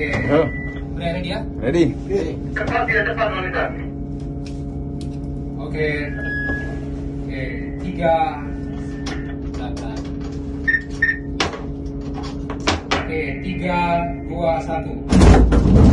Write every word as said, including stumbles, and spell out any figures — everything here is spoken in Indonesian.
Oke. Yo. Udah ready ya? Ready. Cepat tidak depan wanita. Oke. Oke. Tiga. Sabar. Oke. Tiga, dua, satu.